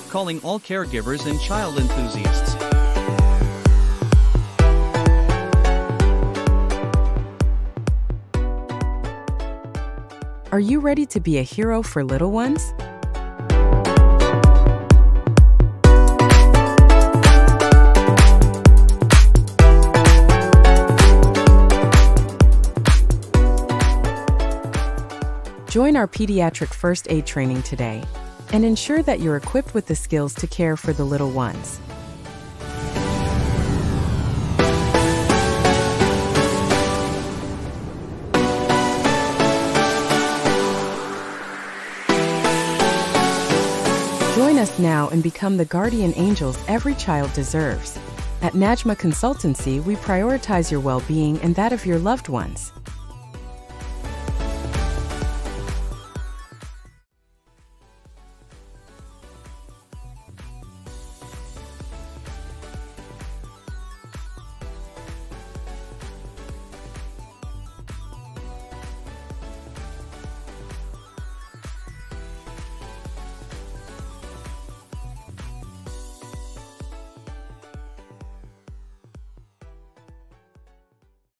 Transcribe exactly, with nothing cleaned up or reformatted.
calling all caregivers and child enthusiasts. Are you ready to be a hero for little ones? Join our pediatric first aid training today and ensure that you're equipped with the skills to care for the little ones. Join us now and become the guardian angels every child deserves. At NAJMA Consultancy, we prioritize your well-being and that of your loved ones.